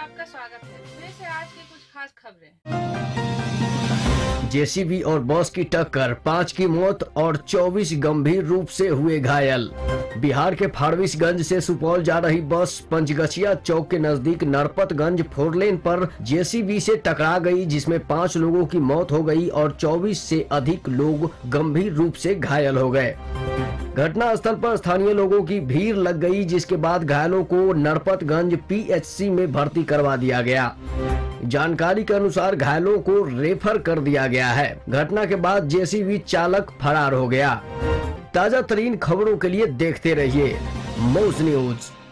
आपका स्वागत है। इनमें से आज की कुछ खास खबरें। जेसीबी और बस की टक्कर, 5 की मौत और 24 गंभीर रूप से हुए घायल। बिहार के फारबिसगंज से सुपौल जा रही बस पंचगछिया चौक के नजदीक नरपतगंज फोरलेन पर जेसीबी से टकरा गई, जिसमें 5 लोगों की मौत हो गई और 24 से अधिक लोग गंभीर रूप से घायल हो गए। घटना स्थल पर स्थानीय लोगों की भीड़ लग गई, जिसके बाद घायलों को नरपतगंज पीएचसी में भर्ती करवा दिया गया। जानकारी के अनुसार घायलों को रेफर कर दिया गया है। घटना के बाद जेसीबी चालक फरार हो गया। ताजा तरीन खबरों के लिए देखते रहिए मौज न्यूज।